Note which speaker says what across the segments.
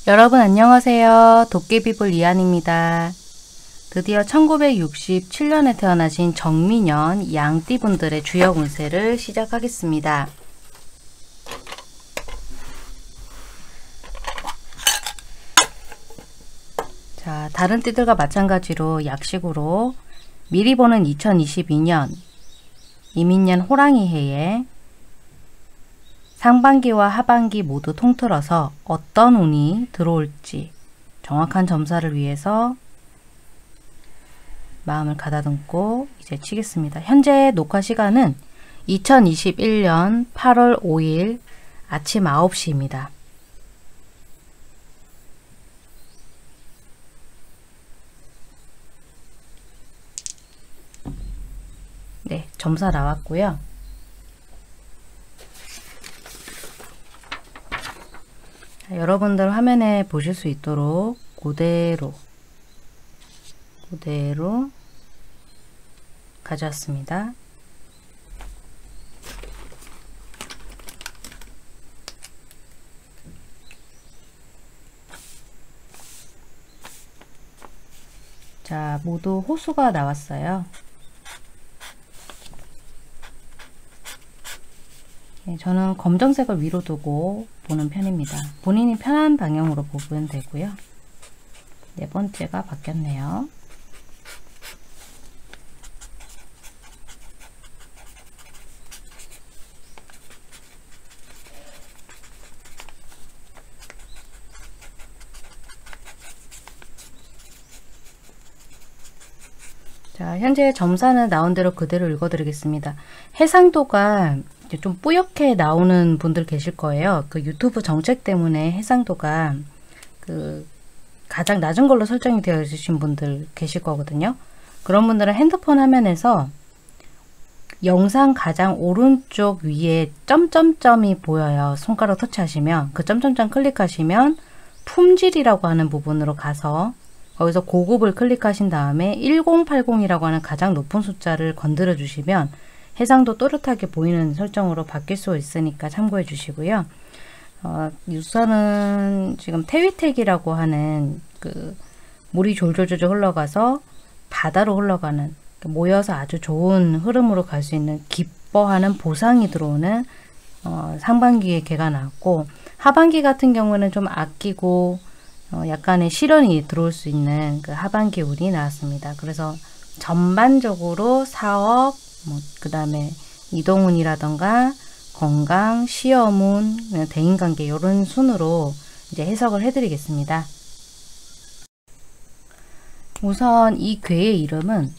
Speaker 1: 여러분 안녕하세요. 도깨비볼 이한입니다. 드디어 1967년에 태어나신 정민년 양띠분들의 주역 운세를 시작하겠습니다. 자, 다른 띠들과 마찬가지로 약식으로 미리 보는 2022년 이민년 호랑이 해에 상반기와 하반기 모두 통틀어서 어떤 운이 들어올지 정확한 점사를 위해서 마음을 가다듬고 이제 치겠습니다. 현재 녹화 시간은 2021년 8월 5일 아침 9시입니다. 네, 점사 나왔고요. 여러분들 화면에 보실 수 있도록 그대로 가져왔습니다. 자, 모두 호수가 나왔어요. 네, 저는 검정색을 위로 두고 보는 편입니다. 본인이 편한 방향으로 보면 되고요. 네 번째가 바뀌었네요. 자, 현재 점사는 나온 대로 그대로 읽어드리겠습니다. 해상도가 좀 뿌옇게 나오는 분들 계실 거예요. 그 유튜브 정책 때문에 해상도가 그 가장 낮은 걸로 설정이 되어 있으신 분들 계실 거거든요. 그런 분들은 핸드폰 화면에서 영상 가장 오른쪽 위에 점점점이 보여요. 손가락 터치하시면 그 점점점 클릭하시면 품질이라고 하는 부분으로 가서 거기서 고급을 클릭하신 다음에 1080이라고 하는 가장 높은 숫자를 건드려 주시면 해상도 또렷하게 보이는 설정으로 바뀔 수 있으니까 참고해 주시고요. 우선은 지금 태위택이라고 하는 그 물이 졸졸졸 흘러가서 바다로 흘러가는 모여서 아주 좋은 흐름으로 갈 수 있는 기뻐하는 보상이 들어오는 상반기에 개가 나왔고, 하반기 같은 경우는 좀 아끼고 약간의 실현이 들어올 수 있는 그 하반기 운이 나왔습니다. 그래서 전반적으로 사업, 그 다음에 이동운이라던가 건강, 시험운, 대인관계 이런 순으로 이제 해석을 해드리겠습니다. 우선 이 괴의 이름은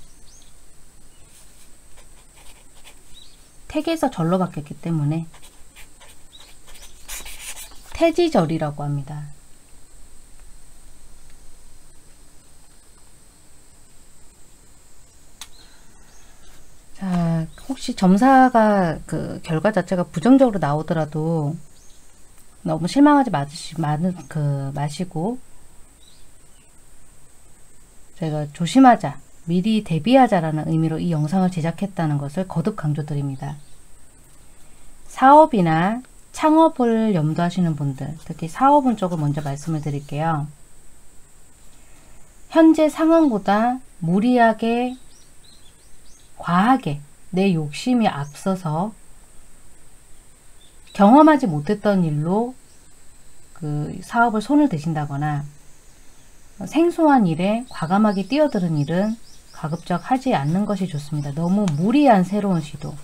Speaker 1: 택에서 절로 바뀌었기 때문에 태지절이라고 합니다. 자, 혹시 점사가 그 결과 자체가 부정적으로 나오더라도 너무 실망하지 마시고 제가 조심하자, 미리 대비하자라는 의미로 이 영상을 제작했다는 것을 거듭 강조드립니다. 사업이나 창업을 염두하시는 분들, 특히 사업운 쪽을 먼저 말씀을 드릴게요. 현재 상황보다 무리하게 과하게 내 욕심이 앞서서 경험하지 못했던 일로 그 사업을 손을 대신다거나 생소한 일에 과감하게 뛰어드는 일은 가급적 하지 않는 것이 좋습니다. 너무 무리한 새로운 시도,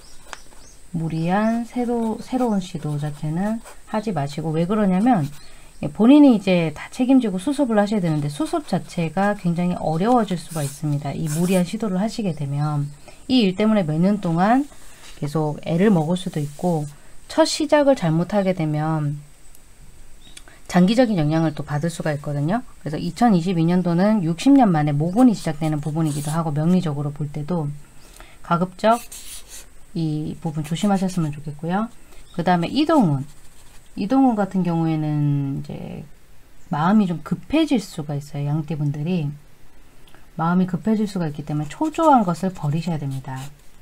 Speaker 1: 새로운 시도 자체는 하지 마시고, 왜 그러냐면 본인이 이제 다 책임지고 수습을 하셔야 되는데 수습 자체가 굉장히 어려워질 수가 있습니다. 이 무리한 시도를 하시게 되면 이 일 때문에 몇 년 동안 계속 애를 먹을 수도 있고, 첫 시작을 잘못하게 되면 장기적인 영향을 또 받을 수가 있거든요. 그래서 2022년도는 60년 만에 모근이 시작되는 부분이기도 하고, 명리적으로 볼 때도 가급적 이 부분 조심하셨으면 좋겠고요. 그 다음에 이동운 같은 경우에는 이제 마음이 좀 급해질 수가 있어요. 양띠분들이 마음이 급해질 수가 있기 때문에 초조한 것을 버리셔야 됩니다.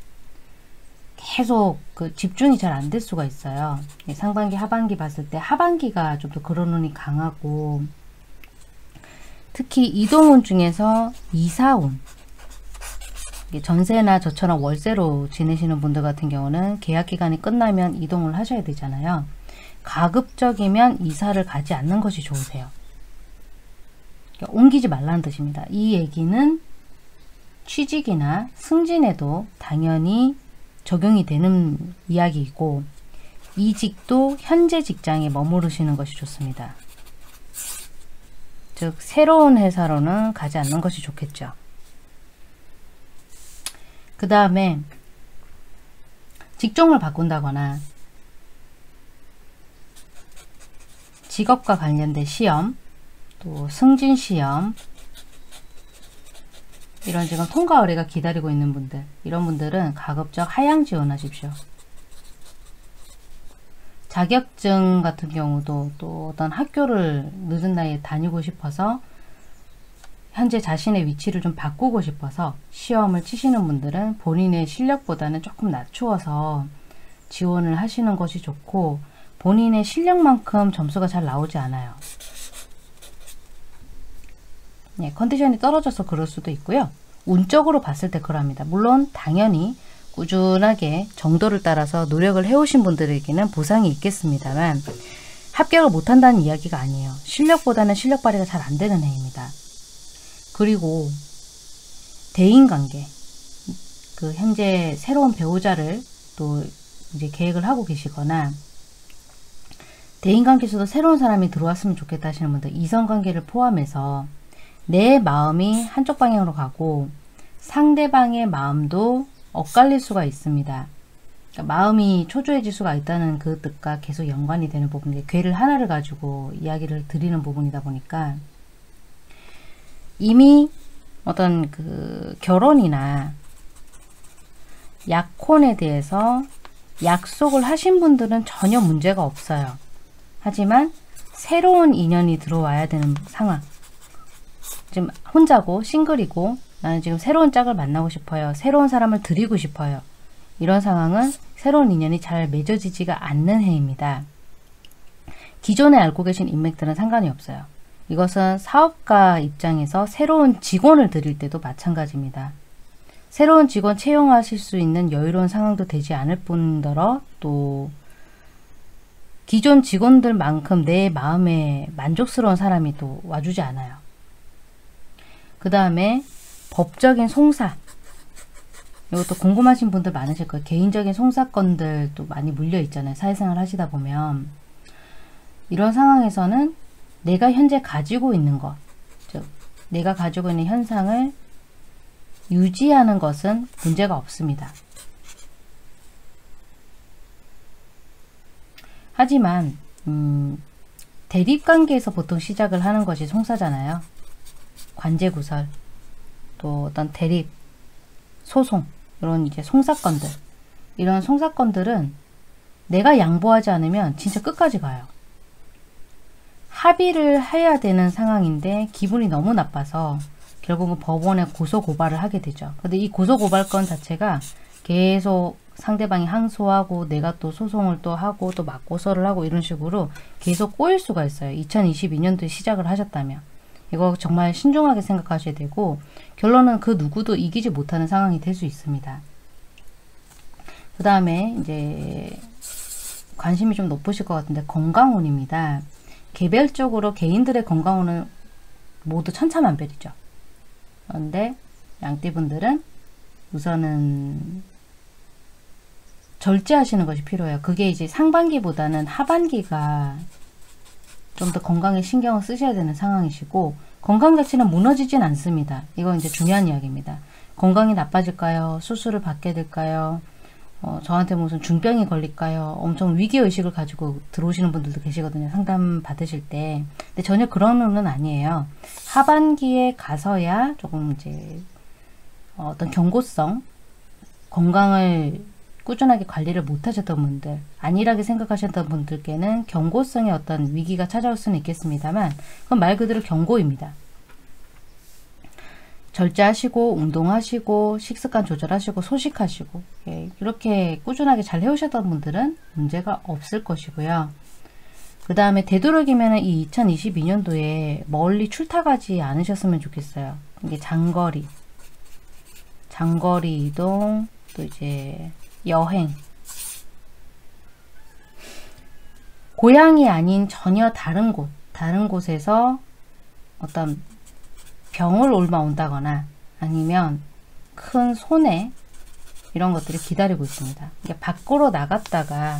Speaker 1: 계속 그 집중이 잘 안 될 수가 있어요. 상반기, 하반기 봤을 때 하반기가 좀 더 그런 운이 강하고, 특히 이동운 중에서 이사운, 전세나 저처럼 월세로 지내시는 분들 같은 경우는 계약 기간이 끝나면 이동을 하셔야 되잖아요. 가급적이면 이사를 가지 않는 것이 좋으세요. 옮기지 말라는 뜻입니다. 이 얘기는 취직이나 승진에도 당연히 적용이 되는 이야기이고, 이직도 현재 직장에 머무르시는 것이 좋습니다. 즉 새로운 회사로는 가지 않는 것이 좋겠죠. 그 다음에 직종을 바꾼다거나 직업과 관련된 시험, 또 승진시험, 이런 지금 통과 의뢰가 기다리고 있는 분들, 이런 분들은 가급적 하향 지원하십시오. 자격증 같은 경우도 또 어떤 학교를 늦은 나이에 다니고 싶어서 현재 자신의 위치를 좀 바꾸고 싶어서 시험을 치시는 분들은 본인의 실력보다는 조금 낮추어서 지원을 하시는 것이 좋고, 본인의 실력만큼 점수가 잘 나오지 않아요. 네, 컨디션이 떨어져서 그럴 수도 있고요. 운적으로 봤을 때 그럽니다. 물론 당연히 꾸준하게 정도를 따라서 노력을 해오신 분들에게는 보상이 있겠습니다만, 합격을 못한다는 이야기가 아니에요. 실력보다는 실력 발휘가 잘 안 되는 해입니다. 그리고 대인관계, 그 현재 새로운 배우자를 또 이제 계획을 하고 계시거나, 대인관계에서도 새로운 사람이 들어왔으면 좋겠다 하시는 분들, 이성관계를 포함해서 내 마음이 한쪽 방향으로 가고 상대방의 마음도 엇갈릴 수가 있습니다. 그러니까 마음이 초조해질 수가 있다는 그 뜻과 계속 연관이 되는 부분인데, 괴를 하나를 가지고 이야기를 드리는 부분이다 보니까 이미 어떤 그 결혼이나 약혼에 대해서 약속을 하신 분들은 전혀 문제가 없어요. 하지만 새로운 인연이 들어와야 되는 상황, 지금 혼자고 싱글이고 나는 지금 새로운 짝을 만나고 싶어요. 새로운 사람을 드리고 싶어요. 이런 상황은 새로운 인연이 잘 맺어지지가 않는 해입니다. 기존에 알고 계신 인맥들은 상관이 없어요. 이것은 사업가 입장에서 새로운 직원을 드릴 때도 마찬가지입니다. 새로운 직원 채용하실 수 있는 여유로운 상황도 되지 않을 뿐더러 또 기존 직원들만큼 내 마음에 만족스러운 사람이 또 와주지 않아요. 그 다음에 법적인 송사, 이것도 궁금하신 분들 많으실 거예요. 개인적인 송사건들도 많이 물려 있잖아요. 사회생활 하시다 보면. 이런 상황에서는 내가 현재 가지고 있는 것, 즉 내가 가지고 있는 현상을 유지하는 것은 문제가 없습니다. 하지만 대립관계에서 보통 시작을 하는 것이 송사잖아요. 관제구설, 또 어떤 대립, 소송, 이런 이제 송사건들, 이런 송사건들은 내가 양보하지 않으면 진짜 끝까지 가요. 합의를 해야 되는 상황인데 기분이 너무 나빠서 결국은 법원에 고소고발을 하게 되죠. 근데 이 고소고발건 자체가 계속 상대방이 항소하고 내가 또 소송을 또 하고 또 맞고소를 하고 이런 식으로 계속 꼬일 수가 있어요. 2022년도에 시작을 하셨다면. 이거 정말 신중하게 생각하셔야 되고, 결론은 그 누구도 이기지 못하는 상황이 될 수 있습니다. 그 다음에 이제 관심이 좀 높으실 것 같은데, 건강운입니다. 개별적으로 개인들의 건강운은 모두 천차만별이죠. 그런데 양띠분들은 우선은 절제하시는 것이 필요해요. 그게 이제 상반기보다는 하반기가 좀 더 건강에 신경을 쓰셔야 되는 상황이시고, 건강 자체는 무너지진 않습니다. 이건 이제 중요한 이야기입니다. 건강이 나빠질까요? 수술을 받게 될까요? 저한테 무슨 중병이 걸릴까요? 엄청 위기의식을 가지고 들어오시는 분들도 계시거든요. 상담 받으실 때. 근데 전혀 그런 건 아니에요. 하반기에 가서야 조금 이제 어떤 경고성, 건강을 꾸준하게 관리를 못하셨던 분들, 안일하게 생각하셨던 분들께는 경고성의 어떤 위기가 찾아올 수는 있겠습니다만, 그건 말 그대로 경고입니다. 절제하시고 운동하시고 식습관 조절하시고 소식하시고 이렇게 꾸준하게 잘 해오셨던 분들은 문제가 없을 것이고요. 그 다음에 되도록이면 이 2022년도에 멀리 출타가지 않으셨으면 좋겠어요. 이게 장거리 이동, 또 이제 여행, 고향이 아닌 전혀 다른 곳에서 어떤 병을 옮아온다거나 아니면 큰 손해, 이런 것들이 기다리고 있습니다. 이게 밖으로 나갔다가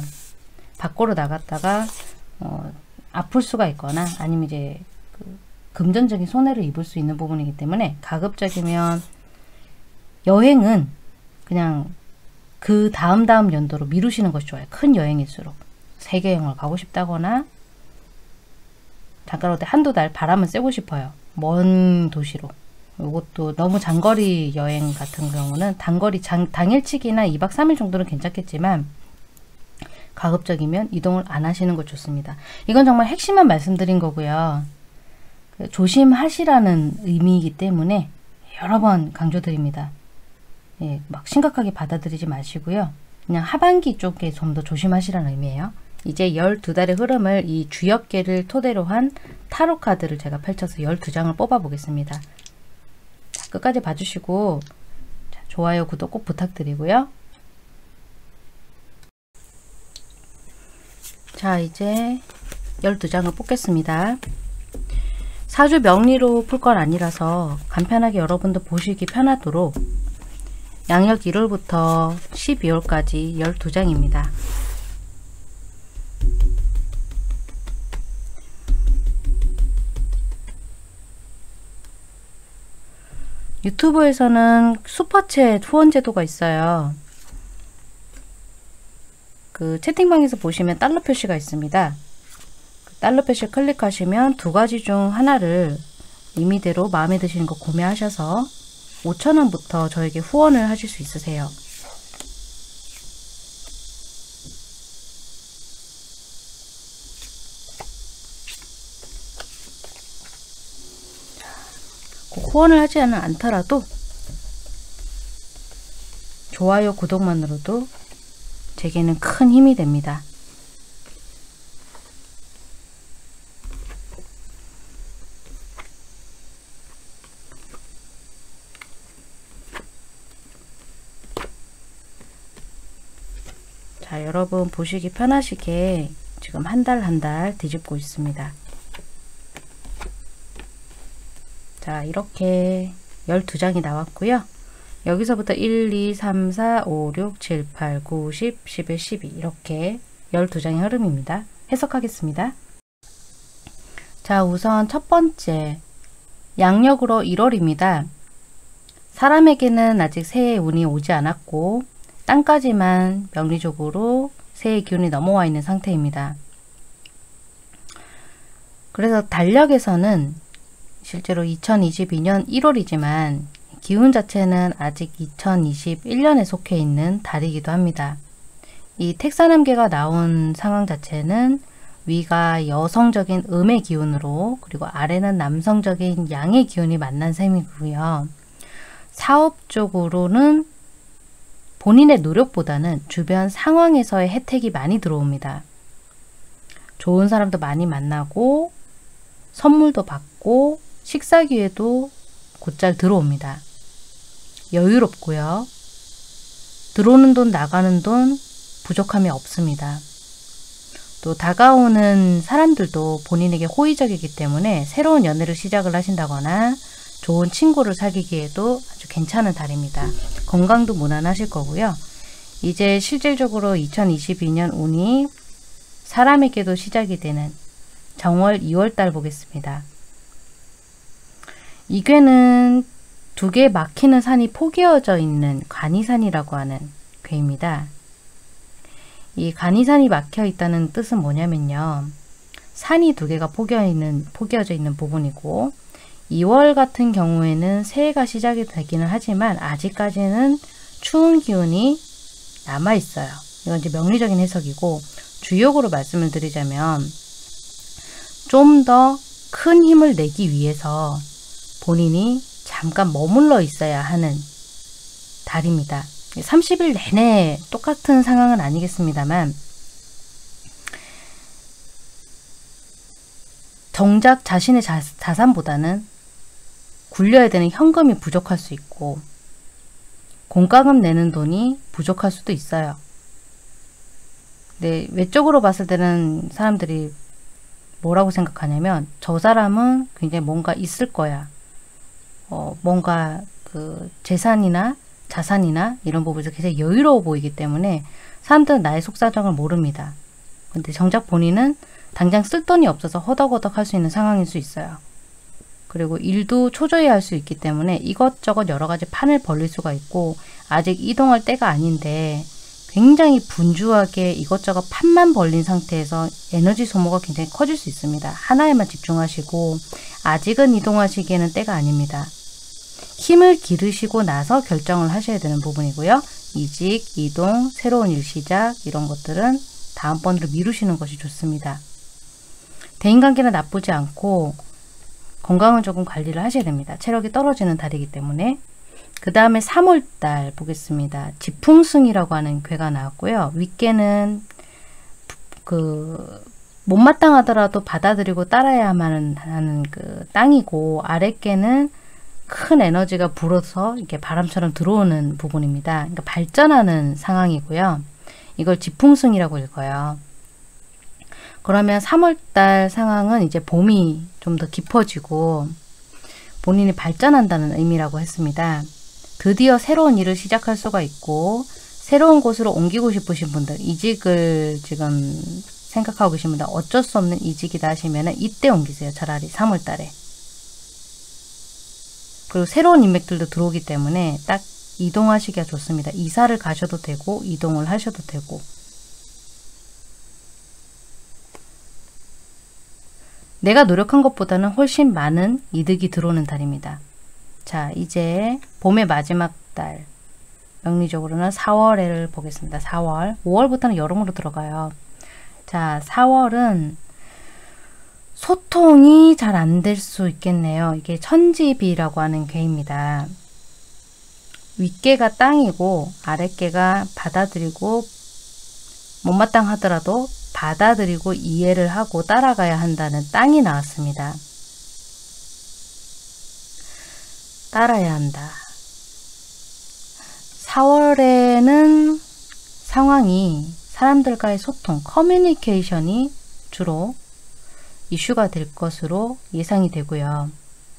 Speaker 1: 아플 수가 있거나 아니면 이제 금전적인 손해를 입을 수 있는 부분이기 때문에 가급적이면 여행은 그냥 그 다음 연도로 미루시는 것이 좋아요. 큰 여행일수록. 세계 여행을 가고 싶다거나 잠깐 어때 한두 달 바람은 쐬고 싶어요. 먼 도시로. 이것도 너무 장거리 여행 같은 경우는 당일치기나 2박 3일 정도는 괜찮겠지만 가급적이면 이동을 안 하시는 것 좋습니다. 이건 정말 핵심만 말씀드린 거고요. 조심하시라는 의미이기 때문에 여러 번 강조드립니다. 예, 막 심각하게 받아들이지 마시고요. 그냥 하반기 쪽에 좀 더 조심하시라는 의미예요. 이제 12달의 흐름을 이 주역계를 토대로 한 타로 카드를 제가 펼쳐서 12장을 뽑아 보겠습니다. 자, 끝까지 봐주시고 자, 좋아요, 구독 꼭 부탁드리고요. 자, 이제 12장을 뽑겠습니다. 사주 명리로 풀 건 아니라서 간편하게 여러분도 보시기 편하도록 양력 1월부터 12월까지 12장입니다. 유튜브에서는 슈퍼챗 후원 제도가 있어요. 그 채팅방에서 보시면 달러 표시가 있습니다. 그 달러 표시 클릭하시면 두 가지 중 하나를 임의대로 마음에 드시는 거 구매하셔서 5,000원부터 저에게 후원을 하실 수 있으세요. 후원을 하지는 않더라도 좋아요, 구독만으로도 제게는 큰 힘이 됩니다. 자, 여러분 보시기 편하시게 지금 한 달 뒤집고 있습니다. 자, 이렇게 12장이 나왔고요. 여기서부터 1, 2, 3, 4, 5, 6, 7, 8, 9, 10, 11, 12 이렇게 12장의 흐름입니다. 해석하겠습니다. 자, 우선 첫 번째 양력으로 1월입니다. 사람에게는 아직 새해 운이 오지 않았고 땅까지만 명리적으로 새해 기운이 넘어와 있는 상태입니다. 그래서 달력에서는 실제로 2022년 1월이지만 기운 자체는 아직 2021년에 속해 있는 달이기도 합니다. 이 택사남계가 나온 상황 자체는 위가 여성적인 음의 기운으로 그리고 아래는 남성적인 양의 기운이 만난 셈이고요. 사업적으로는 본인의 노력보다는 주변 상황에서의 혜택이 많이 들어옵니다. 좋은 사람도 많이 만나고 선물도 받고 식사 기회도 곧잘 들어옵니다. 여유롭고요. 들어오는 돈 나가는 돈 부족함이 없습니다. 또 다가오는 사람들도 본인에게 호의적이기 때문에 새로운 연애를 시작을 하신다거나 좋은 친구를 사귀기에도 아주 괜찮은 달입니다. 건강도 무난하실 거고요. 이제 실질적으로 2022년 운이 사람에게도 시작이 되는 정월 2월달 보겠습니다. 이 괴는 두 개 막히는 산이 포개어져 있는 간이산이라고 하는 괴입니다. 이 간이산이 막혀 있다는 뜻은 뭐냐면요. 산이 두 개가 포개어져 있는 부분이고 2월 같은 경우에는 새해가 시작이 되기는 하지만 아직까지는 추운 기운이 남아 있어요. 이건 이제 명리적인 해석이고 주역으로 말씀을 드리자면 좀 더 큰 힘을 내기 위해서 본인이 잠깐 머물러 있어야 하는 달입니다. 30일 내내 똑같은 상황은 아니겠습니다만 정작 자신의 자산보다는 굴려야 되는 현금이 부족할 수 있고 공과금 내는 돈이 부족할 수도 있어요. 근데 외적으로 봤을 때는 사람들이 뭐라고 생각하냐면 저 사람은 굉장히 뭔가 있을 거야. 뭔가 그 재산이나 자산이나 이런 부분에서 굉장히 여유로워 보이기 때문에 사람들은 나의 속사정을 모릅니다. 근데 정작 본인은 당장 쓸 돈이 없어서 허덕허덕 할 수 있는 상황일 수 있어요. 그리고 일도 초조해 할 수 있기 때문에 이것저것 여러 가지 판을 벌릴 수가 있고 아직 이동할 때가 아닌데 굉장히 분주하게 이것저것 판만 벌린 상태에서 에너지 소모가 굉장히 커질 수 있습니다. 하나에만 집중하시고 아직은 이동하시기에는 때가 아닙니다. 힘을 기르시고 나서 결정을 하셔야 되는 부분이고요. 이직, 이동, 새로운 일 시작 이런 것들은 다음번으로 미루시는 것이 좋습니다. 대인관계는 나쁘지 않고 건강은 조금 관리를 하셔야 됩니다. 체력이 떨어지는 달이기 때문에. 그 다음에 3월달 보겠습니다. 지풍승이라고 하는 괴가 나왔고요. 윗괴는 못마땅하더라도 받아들이고 따라야만 하는 그 땅이고 아랫괴는 큰 에너지가 불어서 이렇게 바람처럼 들어오는 부분입니다. 그러니까 발전하는 상황이고요. 이걸 지풍승이라고 읽어요. 그러면 3월달 상황은 이제 봄이 좀 더 깊어지고 본인이 발전한다는 의미라고 했습니다. 드디어 새로운 일을 시작할 수가 있고 새로운 곳으로 옮기고 싶으신 분들, 이직을 지금 생각하고 계신 분들 어쩔 수 없는 이직이다 하시면 이때 옮기세요. 차라리 3월달에. 그리고 새로운 인맥들도 들어오기 때문에 딱 이동하시기가 좋습니다. 이사를 가셔도 되고 이동을 하셔도 되고. 내가 노력한 것보다는 훨씬 많은 이득이 들어오는 달입니다. 자, 이제 봄의 마지막 달, 명리적으로는 4월을 보겠습니다. 4월. 5월부터는 여름으로 들어가요. 자, 4월은 소통이 잘 안 될 수 있겠네요. 이게 천지비라고 하는 괴입니다. 윗괴가 땅이고 아랫괴가 받아들이고 못마땅하더라도 받아들이고 이해를 하고 따라가야 한다는 땅이 나왔습니다. 따라야 한다. 4월에는 상황이 사람들과의 소통, 커뮤니케이션이 주로 이슈가 될 것으로 예상이 되고요.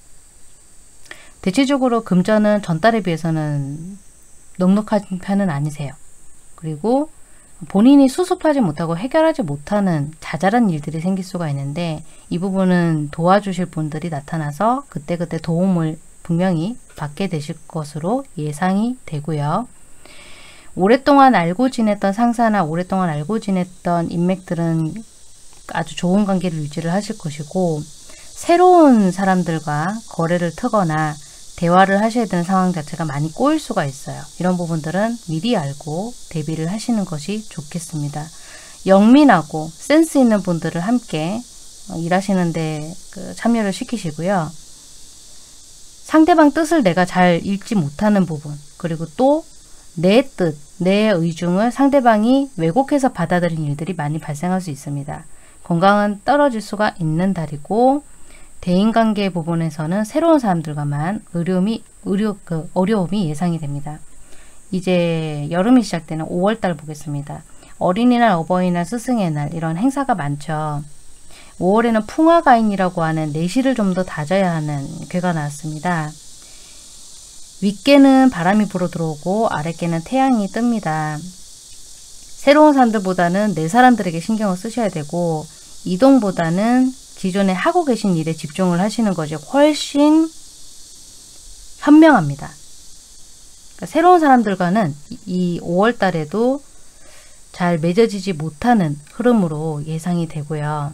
Speaker 1: 대체적으로 금전은 전달에 비해서는 넉넉한 편은 아니세요. 그리고 본인이 수습하지 못하고 해결하지 못하는 자잘한 일들이 생길 수가 있는데 이 부분은 도와주실 분들이 나타나서 그때그때 도움을 분명히 받게 되실 것으로 예상이 되고요. 오랫동안 알고 지냈던 상사나 오랫동안 알고 지냈던 인맥들은 아주 좋은 관계를 유지를 하실 것이고 새로운 사람들과 거래를 트거나 대화를 하셔야 되는 상황 자체가 많이 꼬일 수가 있어요. 이런 부분들은 미리 알고 대비를 하시는 것이 좋겠습니다. 영민하고 센스 있는 분들을 함께 일하시는데 참여를 시키시고요. 상대방 뜻을 내가 잘 읽지 못하는 부분, 그리고 또 내 뜻, 내 의중을 상대방이 왜곡해서 받아들인 일들이 많이 발생할 수 있습니다. 건강은 떨어질 수가 있는 달이고 대인관계 부분에서는 새로운 사람들과만 어려움이 예상이 됩니다. 이제 여름이 시작되는 5월달 보겠습니다. 어린이날, 어버이날, 스승의 날 이런 행사가 많죠. 5월에는 풍화가인이라고 하는 내실을 좀 더 다져야 하는 괴가 나왔습니다. 윗괴는 바람이 불어 들어오고 아랫괴는 태양이 뜹니다. 새로운 사람들보다는 내 사람들에게 신경을 쓰셔야 되고 이동보다는 기존에 하고 계신 일에 집중을 하시는 것이 훨씬 현명합니다. 그러니까 새로운 사람들과는 이 5월 달에도 잘 맺어지지 못하는 흐름으로 예상이 되고요.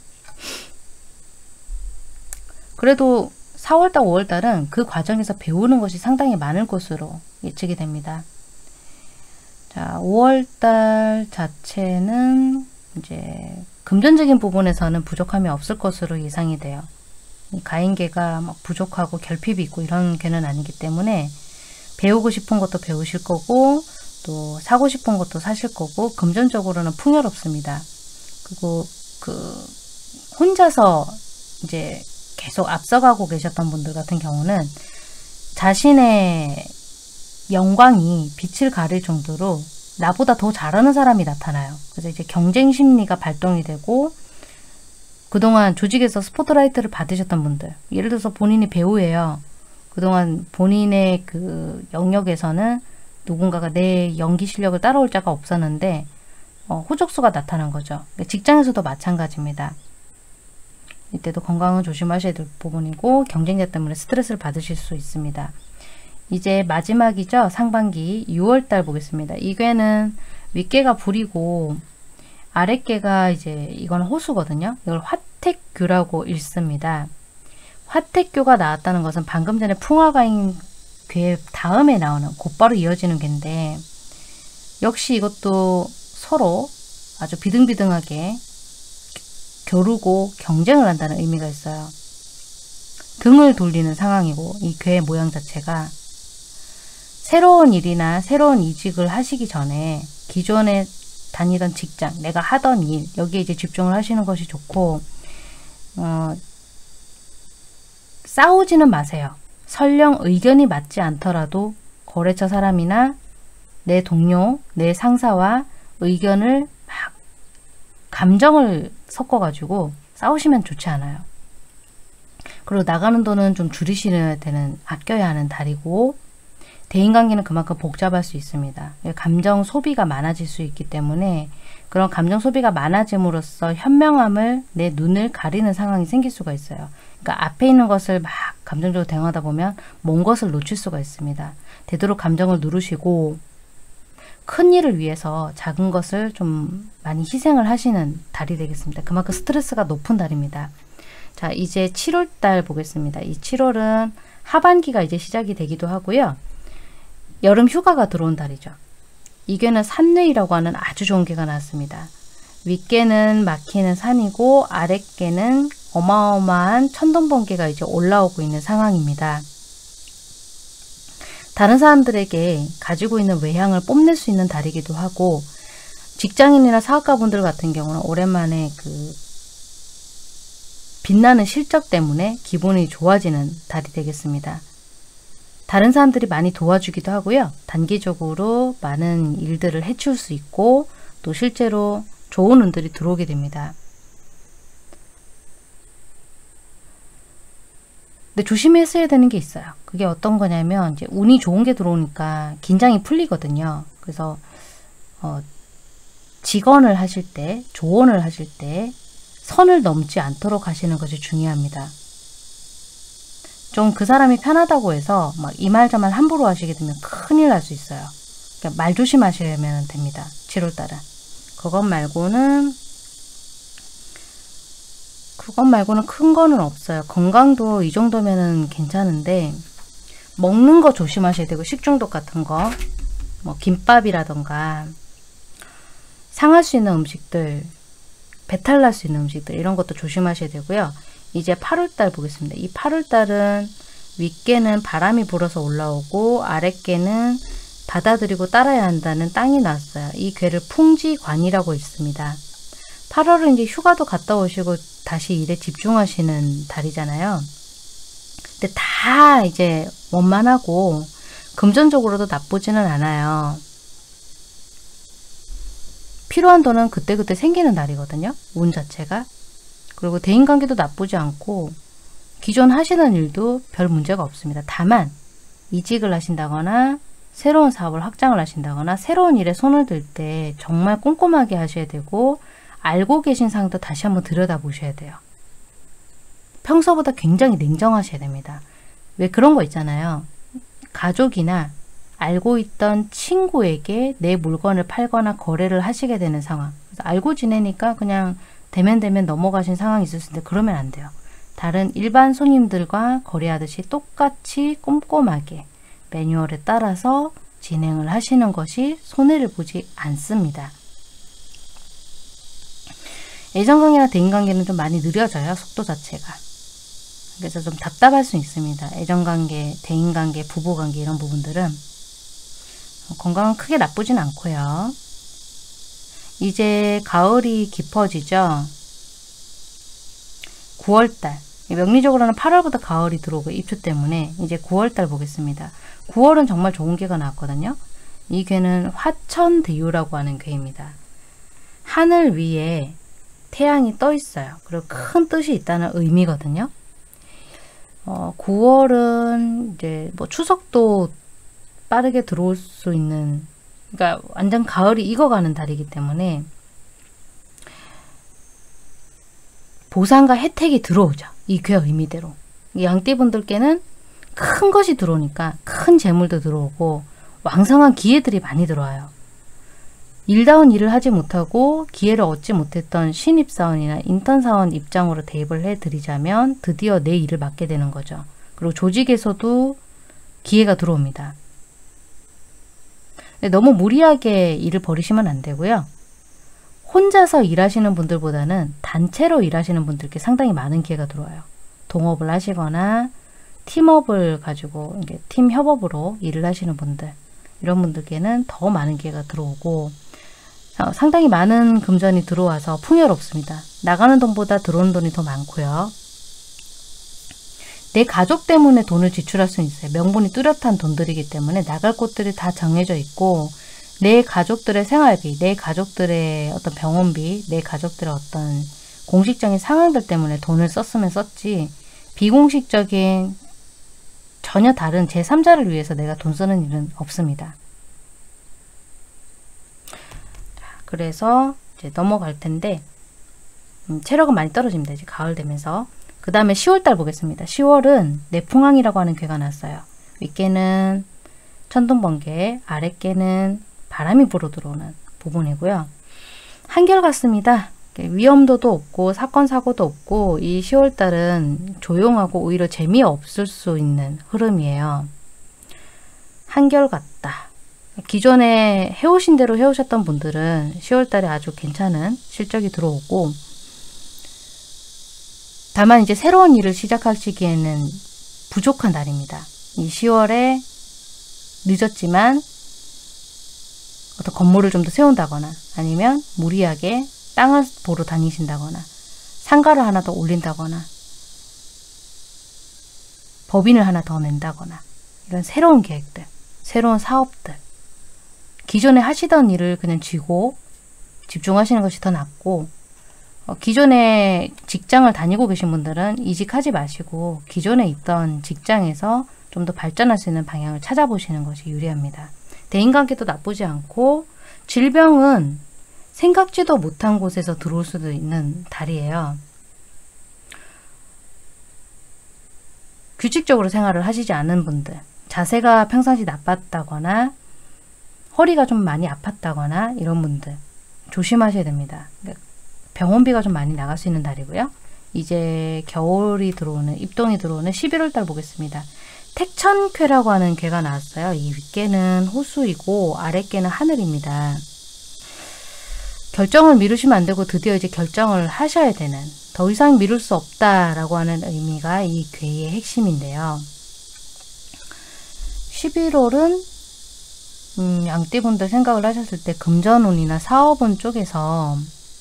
Speaker 1: 그래도 4월달, 5월달은 그 과정에서 배우는 것이 상당히 많을 것으로 예측이 됩니다. 자, 5월달 자체는 이제 금전적인 부분에서는 부족함이 없을 것으로 예상이 돼요. 가인계가 막 부족하고 결핍이 있고 이런 괴는 아니기 때문에 배우고 싶은 것도 배우실 거고 또 사고 싶은 것도 사실 거고 금전적으로는 풍요롭습니다. 그리고 혼자서 이제 계속 앞서가고 계셨던 분들 같은 경우는 자신의 영광이 빛을 가릴 정도로 나보다 더 잘하는 사람이 나타나요. 그래서 이제 경쟁 심리가 발동이 되고 그동안 조직에서 스포트라이트를 받으셨던 분들, 예를 들어서 본인이 배우예요. 그동안 본인의 그 영역에서는 누군가가 내 연기 실력을 따라올 자가 없었는데 호적수가 나타난 거죠. 직장에서도 마찬가지입니다. 이때도 건강은 조심하셔야 될 부분이고 경쟁자 때문에 스트레스를 받으실 수 있습니다. 이제 마지막이죠. 상반기 6월달 보겠습니다. 이 괴는 윗괴가 불이고 아랫괴가 이제 이건 호수거든요. 이걸 화택교라고 읽습니다. 화택교가 나왔다는 것은 방금 전에 풍화가인 괴 다음에 나오는 곧바로 이어지는 괴인데 역시 이것도 서로 아주 비등비등하게 겨루고 경쟁을 한다는 의미가 있어요. 등을 돌리는 상황이고 이 괴의 모양 자체가 새로운 일이나 새로운 이직을 하시기 전에 기존에 다니던 직장, 내가 하던 일 여기에 이제 집중을 하시는 것이 좋고 싸우지는 마세요. 설령 의견이 맞지 않더라도 거래처 사람이나 내 동료, 내 상사와 의견을 막 감정을 섞어가지고 싸우시면 좋지 않아요. 그리고 나가는 돈은 좀 줄이셔야 되는, 아껴야 하는 달이고 대인관계는 그만큼 복잡할 수 있습니다. 감정 소비가 많아질 수 있기 때문에 그런 감정 소비가 많아짐으로써 현명함을 내 눈을 가리는 상황이 생길 수가 있어요. 그러니까 앞에 있는 것을 막 감정적으로 대응하다 보면 먼 것을 놓칠 수가 있습니다. 되도록 감정을 누르시고 큰 일을 위해서 작은 것을 좀 많이 희생을 하시는 달이 되겠습니다. 그만큼 스트레스가 높은 달입니다. 자, 이제 7월달 보겠습니다. 이 7월은 하반기가 이제 시작이 되기도 하고요. 여름 휴가가 들어온 달이죠. 이 괴는 산뇌이라고 하는 아주 좋은 괴가 나왔습니다. 윗괴는 막히는 산이고 아랫괴는 어마어마한 천둥번개가 이제 올라오고 있는 상황입니다. 다른 사람들에게 가지고 있는 외향을 뽐낼 수 있는 달이기도 하고 직장인이나 사업가분들 같은 경우는 오랜만에 그 빛나는 실적 때문에 기분이 좋아지는 달이 되겠습니다. 다른 사람들이 많이 도와주기도 하고요. 단기적으로 많은 일들을 해치울 수 있고 또 실제로 좋은 운들이 들어오게 됩니다. 근데 조심했어야 되는 게 있어요. 그게 어떤 거냐면 이제 운이 좋은 게 들어오니까 긴장이 풀리거든요. 그래서 직언을 하실 때, 조언을 하실 때 선을 넘지 않도록 하시는 것이 중요합니다. 좀 그 사람이 편하다고 해서 막 이 말 저 말 함부로 하시게 되면 큰일 날 수 있어요. 그러니까 말 조심하시면 됩니다. 7월달은. 그것 말고는 큰 거는 없어요. 건강도 이 정도면은 괜찮은데 먹는 거 조심하셔야 되고 식중독 같은 거, 뭐 김밥이라던가 상할 수 있는 음식들, 배탈 날 수 있는 음식들 이런 것도 조심하셔야 되고요. 이제 8월달 보겠습니다. 이 8월달은 윗괴는 바람이 불어서 올라오고 아랫괴는 받아들이고 따라야 한다는 땅이 났어요. 이 괴를 풍지관이라고 있습니다. 8월은 이제 휴가도 갔다 오시고 다시 일에 집중하시는 달이잖아요. 근데 다 이제 원만하고 금전적으로도 나쁘지는 않아요. 필요한 돈은 그때그때 생기는 달이거든요. 운 자체가. 그리고 대인관계도 나쁘지 않고 기존 하시는 일도 별 문제가 없습니다. 다만 이직을 하신다거나 새로운 사업을 확장을 하신다거나 새로운 일에 손을 들 때 정말 꼼꼼하게 하셔야 되고 알고 계신 상황도 다시 한번 들여다보셔야 돼요. 평소보다 굉장히 냉정하셔야 됩니다. 왜 그런 거 있잖아요. 가족이나 알고 있던 친구에게 내 물건을 팔거나 거래를 하시게 되는 상황. 그래서 알고 지내니까 그냥 대면 넘어가신 상황이 있을 수 있는데 그러면 안 돼요. 다른 일반 손님들과 거래하듯이 똑같이 꼼꼼하게 매뉴얼에 따라서 진행을 하시는 것이 손해를 보지 않습니다. 애정관계나 대인관계는 좀 많이 느려져요. 속도 자체가. 그래서 좀 답답할 수 있습니다. 애정관계, 대인관계, 부부관계 이런 부분들은 건강은 크게 나쁘진 않고요. 이제 가을이 깊어지죠. 9월달 명리적으로는 8월부터 가을이 들어오고 입추 때문에 이제 9월달 보겠습니다. 9월은 정말 좋은 괴가 나왔거든요. 이 괴는 화천대유라고 하는 괴입니다. 하늘 위에 태양이 떠 있어요. 그리고 큰 뜻이 있다는 의미거든요. 9월은 이제 뭐 추석도 빠르게 들어올 수 있는, 그러니까 완전 가을이 익어가는 달이기 때문에 보상과 혜택이 들어오죠. 이 괴 의미대로. 양띠분들께는 큰 것이 들어오니까 큰 재물도 들어오고 왕성한 기회들이 많이 들어와요. 일다운 일을 하지 못하고 기회를 얻지 못했던 신입사원이나 인턴사원 입장으로 대입을 해드리자면 드디어 내 일을 맡게 되는 거죠. 그리고 조직에서도 기회가 들어옵니다. 너무 무리하게 일을 벌이시면 안 되고요. 혼자서 일하시는 분들보다는 단체로 일하시는 분들께 상당히 많은 기회가 들어와요. 동업을 하시거나 팀업을 가지고 이게 팀 협업으로 일을 하시는 분들, 이런 분들께는 더 많은 기회가 들어오고 상당히 많은 금전이 들어와서 풍요롭습니다. 나가는 돈보다 들어오는 돈이 더 많고요. 내 가족 때문에 돈을 지출할 수 있어요. 명분이 뚜렷한 돈들이기 때문에 나갈 곳들이 다 정해져 있고 내 가족들의 생활비, 내 가족들의 어떤 병원비, 내 가족들의 어떤 공식적인 상황들 때문에 돈을 썼으면 썼지 비공식적인 전혀 다른 제3자를 위해서 내가 돈 쓰는 일은 없습니다. 그래서 이제 넘어갈 텐데 체력은 많이 떨어집니다. 이제 가을 되면서. 그 다음에 10월달 보겠습니다. 10월은 내풍항이라고 하는 괴가 났어요. 윗개는 천둥번개, 아랫개는 바람이 불어 들어오는 부분이고요. 한결같습니다. 위험도도 없고 사건 사고도 없고 이 10월달은 조용하고 오히려 재미없을 수 있는 흐름이에요. 한결같다. 기존에 해오신 대로 해오셨던 분들은 10월달에 아주 괜찮은 실적이 들어오고 다만 이제 새로운 일을 시작하시기에는 부족한 달입니다. 이 10월에 늦었지만 어떤 건물을 좀 더 세운다거나 아니면 무리하게 땅을 보러 다니신다거나 상가를 하나 더 올린다거나 법인을 하나 더 낸다거나 이런 새로운 계획들, 새로운 사업들, 기존에 하시던 일을 그냥 쥐고 집중하시는 것이 더 낫고 기존에 직장을 다니고 계신 분들은 이직하지 마시고 기존에 있던 직장에서 좀 더 발전할 수 있는 방향을 찾아보시는 것이 유리합니다. 대인관계도 나쁘지 않고 질병은 생각지도 못한 곳에서 들어올 수도 있는 달이에요. 규칙적으로 생활을 하시지 않은 분들, 자세가 평상시 나빴다거나 허리가 좀 많이 아팠다거나 이런 분들 조심하셔야 됩니다. 병원비가 좀 많이 나갈 수 있는 달이고요. 이제 겨울이 들어오는, 입동이 들어오는 11월 달 보겠습니다. 택천쾌라고 하는 괴가 나왔어요. 이 윗개는 호수이고 아랫개는 하늘입니다. 결정을 미루시면 안 되고 드디어 이제 결정을 하셔야 되는, 더 이상 미룰 수 없다라고 하는 의미가 이 괴의 핵심인데요. 11월은 양띠분들 생각을 하셨을 때 금전운이나 사업운 쪽에서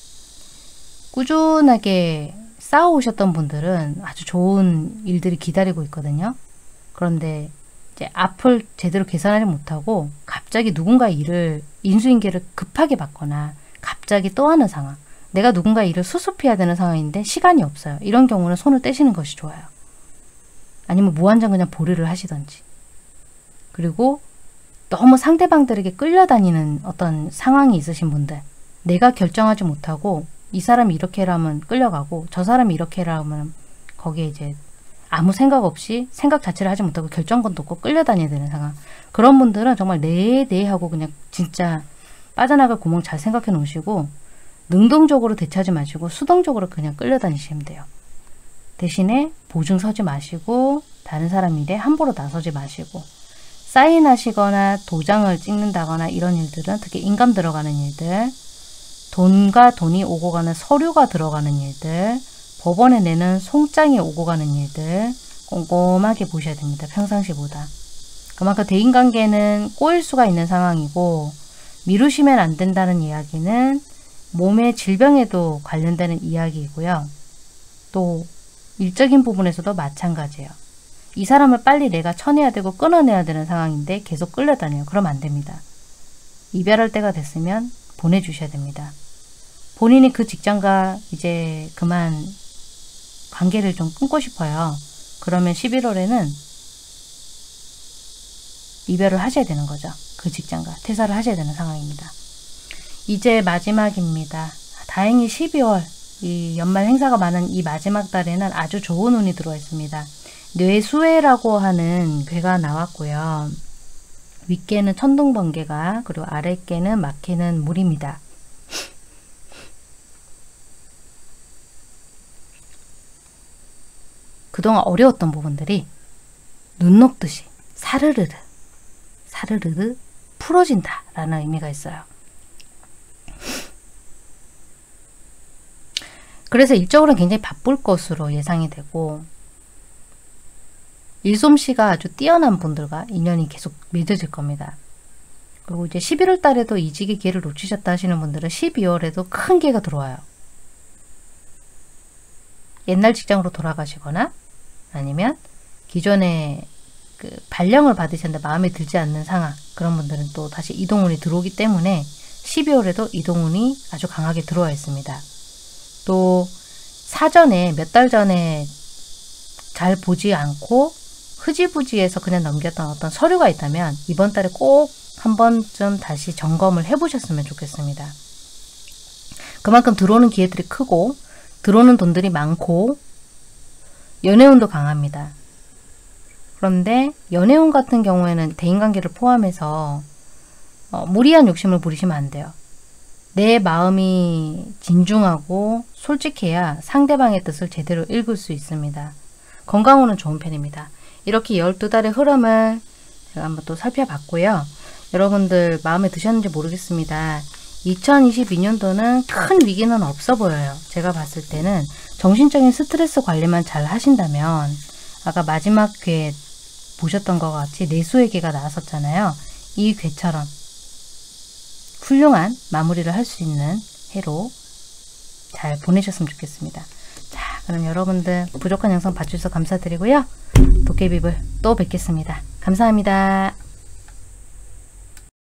Speaker 1: 꾸준하게 쌓아오셨던 분들은 아주 좋은 일들이 기다리고 있거든요. 그런데 이제 앞을 제대로 계산하지 못하고 갑자기 누군가의 일을 인수인계를 급하게 받거나 갑자기 또 하는 상황, 내가 누군가의 일을 수습해야 되는 상황인데 시간이 없어요. 이런 경우는 손을 떼시는 것이 좋아요. 아니면 무한정 그냥 보류를 하시던지. 그리고 너무 상대방들에게 끌려다니는 어떤 상황이 있으신 분들, 내가 결정하지 못하고 이 사람이 이렇게 하면 끌려가고 저 사람이 이렇게 하면 거기에 이제 아무 생각 없이 생각 자체를 하지 못하고 결정권도 없고 끌려다녀야 되는 상황. 그런 분들은 정말 네 하고 그냥 진짜 빠져나갈 구멍 잘 생각해 놓으시고 능동적으로 대처하지 마시고 수동적으로 그냥 끌려다니시면 돼요. 대신에 보증 서지 마시고 다른 사람 일에 함부로 나서지 마시고 사인하시거나 도장을 찍는다거나 이런 일들은 특히 인감 들어가는 일들, 돈과 돈이 오고 가는 서류가 들어가는 일들, 법원에 내는 송장이 오고 가는 일들 꼼꼼하게 보셔야 됩니다. 평상시보다. 그만큼 대인관계는 꼬일 수가 있는 상황이고 미루시면 안 된다는 이야기는 몸의 질병에도 관련되는 이야기이고요. 또 일적인 부분에서도 마찬가지예요. 이 사람을 빨리 내가 쳐내야 되고 끊어내야 되는 상황인데 계속 끌려다녀요. 그러면 안 됩니다. 이별할 때가 됐으면 보내주셔야 됩니다. 본인이 그 직장과 이제 그만 관계를 좀 끊고 싶어요. 그러면 11월에는 이별을 하셔야 되는 거죠. 그 직장과 퇴사를 하셔야 되는 상황입니다. 이제 마지막입니다. 다행히 12월 이 연말 행사가 많은 이 마지막 달에는 아주 좋은 운이 들어와 있습니다. 뇌수해라고 하는 괴가 나왔고요. 윗개는 천둥번개가, 그리고 아랫개는 막히는 물입니다. 그동안 어려웠던 부분들이 눈 녹듯이 사르르르 풀어진다 라는 의미가 있어요. 그래서 일적으로는 굉장히 바쁠 것으로 예상이 되고, 일솜씨가 아주 뛰어난 분들과 인연이 계속 맺어질 겁니다. 그리고 이제 11월 달에도 이직의 기회를 놓치셨다 하시는 분들은 12월에도 큰 기회가 들어와요. 옛날 직장으로 돌아가시거나 아니면 기존에 그 발령을 받으셨는데 마음에 들지 않는 상황, 그런 분들은 또 다시 이동운이 들어오기 때문에 12월에도 이동운이 아주 강하게 들어와 있습니다. 또 사전에 몇 달 전에 잘 보지 않고 흐지부지해서 그냥 넘겼던 어떤 서류가 있다면 이번 달에 꼭 한 번쯤 다시 점검을 해보셨으면 좋겠습니다. 그만큼 들어오는 기회들이 크고 들어오는 돈들이 많고 연애운도 강합니다. 그런데 연애운 같은 경우에는 대인관계를 포함해서 무리한 욕심을 부리시면 안 돼요. 내 마음이 진중하고 솔직해야 상대방의 뜻을 제대로 읽을 수 있습니다. 건강운은 좋은 편입니다. 이렇게 12달의 흐름을 제가 한번 또 살펴봤고요. 여러분들 마음에 드셨는지 모르겠습니다. 2022년도는 큰 위기는 없어 보여요. 제가 봤을 때는 정신적인 스트레스 관리만 잘 하신다면, 아까 마지막 괴 보셨던 것 같이 내수의 괴가 나왔었잖아요. 이 괴처럼 훌륭한 마무리를 할 수 있는 해로 잘 보내셨으면 좋겠습니다. 자, 그럼 여러분들 부족한 영상 봐주셔서 감사드리고요. 도깨비불 또 뵙겠습니다. 감사합니다.